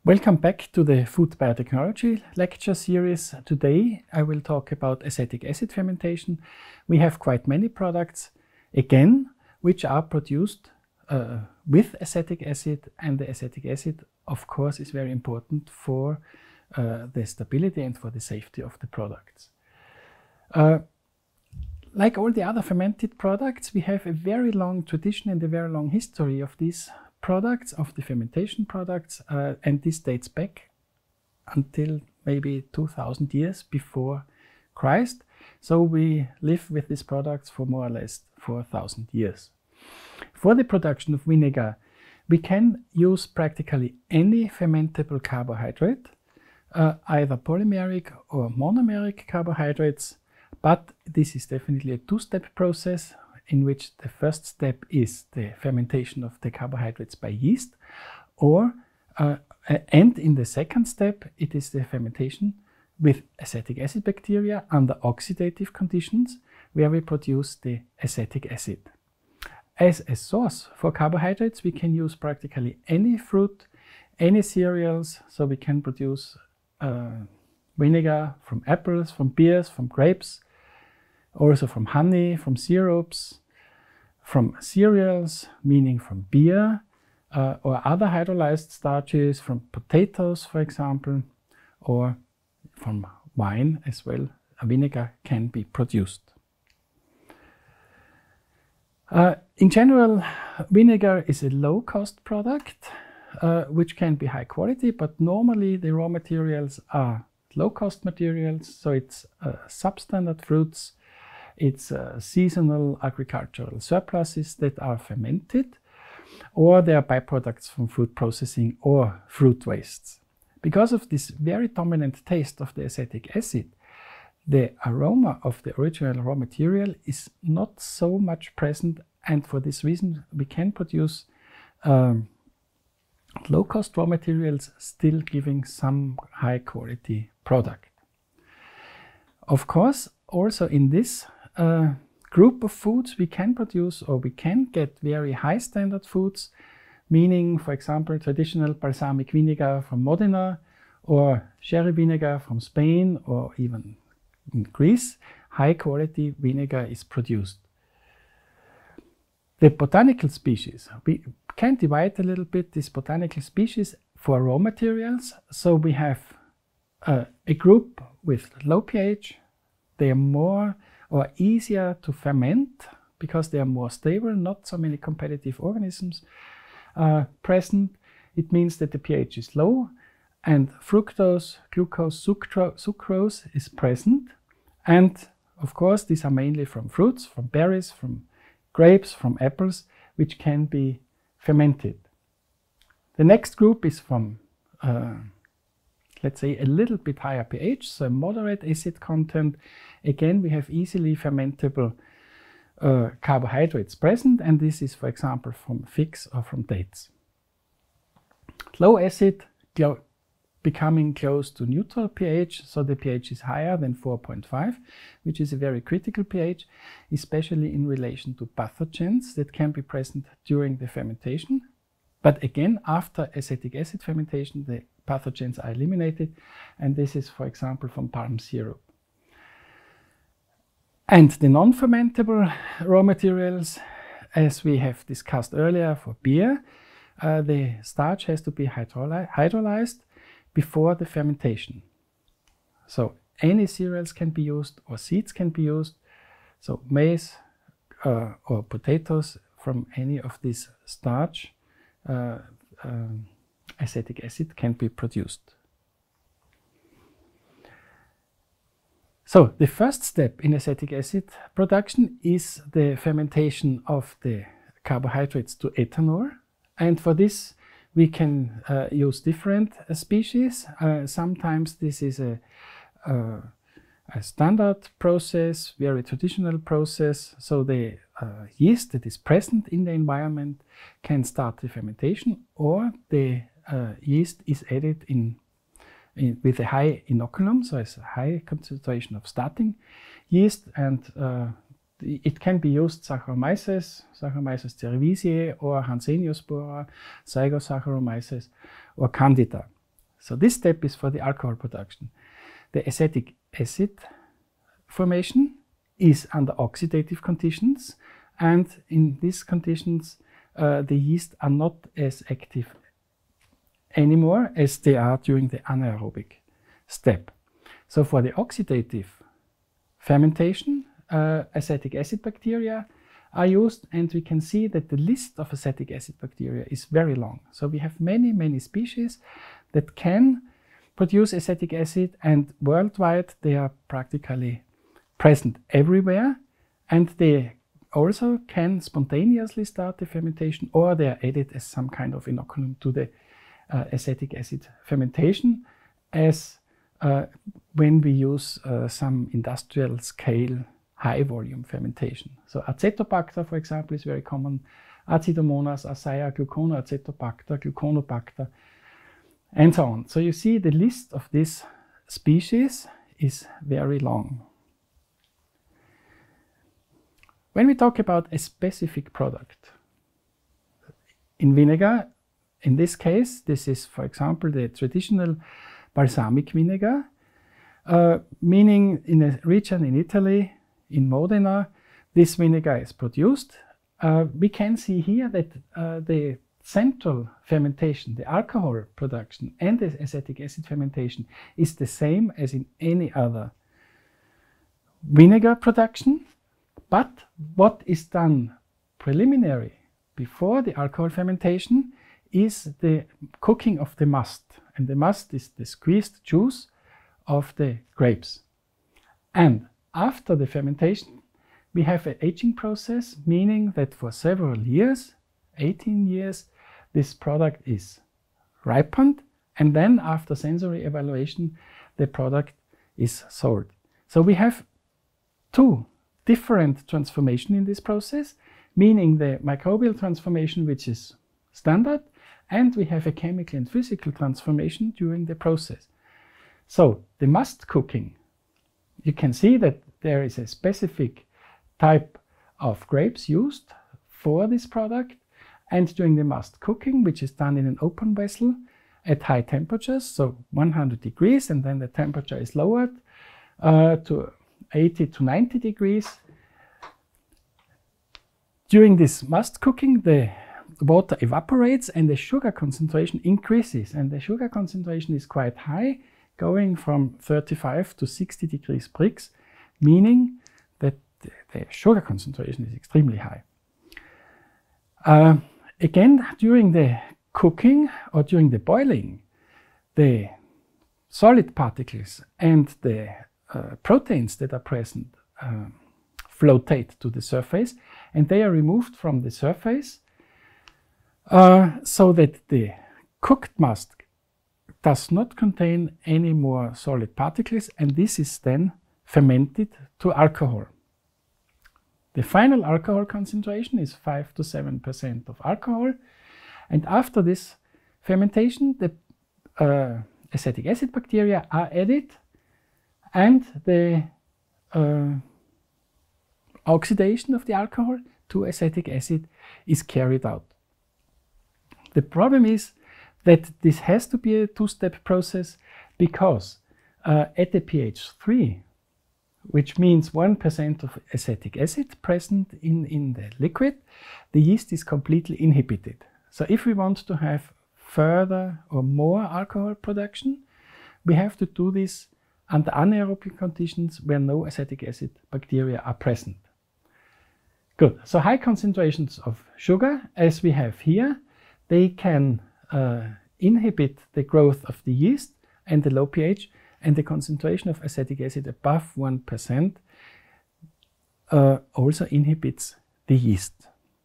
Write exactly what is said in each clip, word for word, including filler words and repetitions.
Welcome back to the Food Biotechnology lecture series. Today I will talk about acetic acid fermentation. We have quite many products, again, which are produced uh, with acetic acid, and the acetic acid, of course, is very important for uh, the stability and for the safety of the products. Uh, like all the other fermented products, we have a very long tradition and a very long history of these products, of the fermentation products, uh, and this dates back until maybe two thousand years before Christ. So we live with these products for more or less four thousand years. For the production of vinegar, we can use practically any fermentable carbohydrate, uh, either polymeric or monomeric carbohydrates, but this is definitely a two-step process, in which the first step is the fermentation of the carbohydrates by yeast, or uh, and in the second step it is the fermentation with acetic acid bacteria under oxidative conditions, where we produce the acetic acid. As a source for carbohydrates, we can use practically any fruit, any cereals, so we can produce uh, vinegar from apples, from pears, from grapes, also from honey, from syrups, from cereals, meaning from beer, uh, or other hydrolyzed starches, from potatoes, for example, or from wine as well. A vinegar can be produced. Uh, in general, vinegar is a low-cost product, uh, which can be high quality, but normally the raw materials are low-cost materials, so it's uh, substandard fruits, it's uh, seasonal agricultural surpluses that are fermented, or they are byproducts from food processing or fruit wastes. Because of this very dominant taste of the acetic acid, the aroma of the original raw material is not so much present, and for this reason we can produce um, low-cost raw materials still giving some high-quality product. Of course, also in this uh, group of foods we can produce, or we can get very high standard foods, meaning, for example, traditional balsamic vinegar from Modena, or sherry vinegar from Spain, or even in Greece. High quality vinegar is produced. The botanical species, we can divide a little bit this botanical species for raw materials. So we have uh, a group with low pH. They are more or easier to ferment because they are more stable, not so many competitive organisms uh, present. It means that the pH is low and fructose, glucose, sucro sucrose is present. And of course, these are mainly from fruits, from berries, from grapes, from apples, which can be fermented. The next group is from, uh, let's say, a little bit higher pH, so a moderate acid content. Again, we have easily fermentable uh, carbohydrates present, and this is, for example, from figs or from dates. Low acid, becoming close to neutral pH, so the pH is higher than four point five, which is a very critical pH, especially in relation to pathogens that can be present during the fermentation. But again, after acetic acid fermentation, the pathogens are eliminated, and this is, for example, from palm syrup. And the non-fermentable raw materials, as we have discussed earlier for beer, uh, the starch has to be hydroly hydrolyzed before the fermentation. So any cereals can be used, or seeds can be used, so maize uh, or potatoes from any of these starch uh, um, acetic acid can be produced. So the first step in acetic acid production is the fermentation of the carbohydrates to ethanol, and for this we can uh, use different uh, species. Uh, sometimes this is a, uh, a standard process, very traditional process, so the uh, yeast that is present in the environment can start the fermentation, or the uh, yeast is added in, in with a high inoculum, so it's a high concentration of starting yeast, and uh, it can be used Saccharomyces, Saccharomyces cerevisiae, or Hanseníospora, Zygosaccharomyces, or Candida. So this step is for the alcohol production. The acetic acid formation is under oxidative conditions, and in these conditions uh, the yeast are not as active anymore as they are during the anaerobic step. So for the oxidative fermentation, uh, acetic acid bacteria are used, and we can see that the list of acetic acid bacteria is very long. So we have many, many species that can produce acetic acid, and worldwide they are practically present everywhere, and they also can spontaneously start the fermentation, or they are added as some kind of inoculum to the uh, acetic acid fermentation, as uh, when we use uh, some industrial scale high volume fermentation. So Acetobacter, for example, is very common. Acidomonas, Asaia, Gluconoacetobacter, Gluconobacter, and so on. So you see the list of these species is very long. When we talk about a specific product, in vinegar, in this case, this is, for example, the traditional balsamic vinegar, uh, meaning in a region in Italy, in Modena, this vinegar is produced. Uh, we can see here that uh, the central fermentation, the alcohol production and the acetic acid fermentation is the same as in any other vinegar production. But what is done preliminary before the alcohol fermentation is the cooking of the must. And the must is the squeezed juice of the grapes. And after the fermentation, we have an aging process, meaning that for several years, eighteen years, this product is ripened, and then after sensory evaluation, the product is sold. So we have two different transformation in this process, meaning the microbial transformation, which is standard, and we have a chemical and physical transformation during the process. So the must cooking, you can see that there is a specific type of grapes used for this product, and during the must cooking, which is done in an open vessel at high temperatures, so one hundred degrees, and then the temperature is lowered uh, to eighty to ninety degrees. During this must cooking, the water evaporates and the sugar concentration increases, and the sugar concentration is quite high, going from thirty-five to sixty degrees Brix, meaning that the, the sugar concentration is extremely high. Uh, again, during the cooking or during the boiling, the solid particles and the uh, proteins that are present uh, floatate to the surface, and they are removed from the surface uh, so that the cooked must does not contain any more solid particles, and this is then fermented to alcohol. The final alcohol concentration is five to seven percent of alcohol, and after this fermentation, the uh, acetic acid bacteria are added, and the uh, oxidation of the alcohol to acetic acid is carried out. The problem is that this has to be a two-step process, because uh, at the pH three, which means one percent of acetic acid present in, in the liquid, the yeast is completely inhibited. So if we want to have further or more alcohol production, we have to do this under anaerobic conditions where no acetic acid bacteria are present. Good. So high concentrations of sugar, as we have here, they can uh, inhibit the growth of the yeast, and the low pH and the concentration of acetic acid above one percent uh, also inhibits the yeast.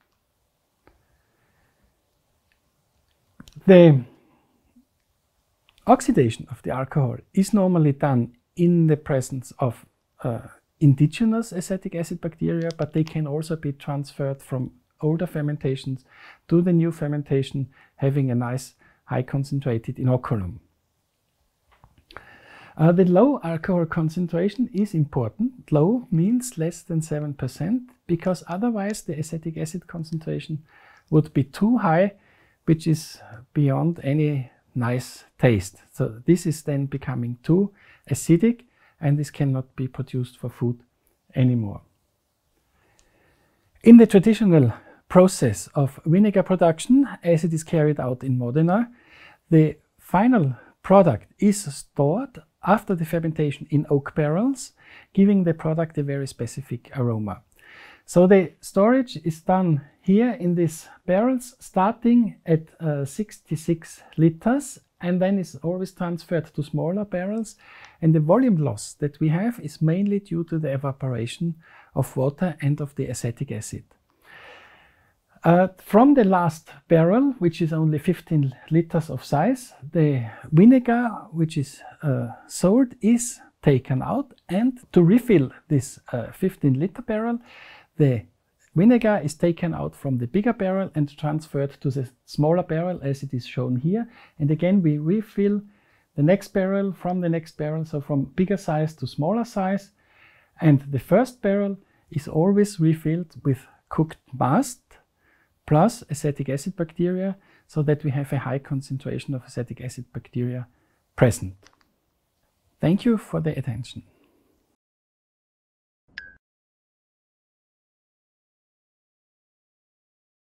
The oxidation of the alcohol is normally done in the presence of uh, indigenous acetic acid bacteria, but they can also be transferred from older fermentations to the new fermentation, having a nice high concentrated inoculum. Uh, the low alcohol concentration is important. Low means less than seven percent, because otherwise the acetic acid concentration would be too high, which is beyond any nice taste. So this is then becoming too acidic, and this cannot be produced for food anymore. In the traditional process of vinegar production, as it is carried out in Modena, the final product is stored after the fermentation in oak barrels, giving the product a very specific aroma. So the storage is done here in these barrels, starting at uh, sixty-six liters, and then is always transferred to smaller barrels. And the volume loss that we have is mainly due to the evaporation of water and of the acetic acid. Uh, from the last barrel, which is only fifteen liters of size, the vinegar which is uh, sold is taken out, and to refill this uh, fifteen liter barrel, the vinegar is taken out from the bigger barrel and transferred to the smaller barrel as it is shown here. And again, we refill the next barrel from the next barrel, so from bigger size to smaller size. And the first barrel is always refilled with cooked mast plus acetic acid bacteria, so that we have a high concentration of acetic acid bacteria present. Thank you for the attention.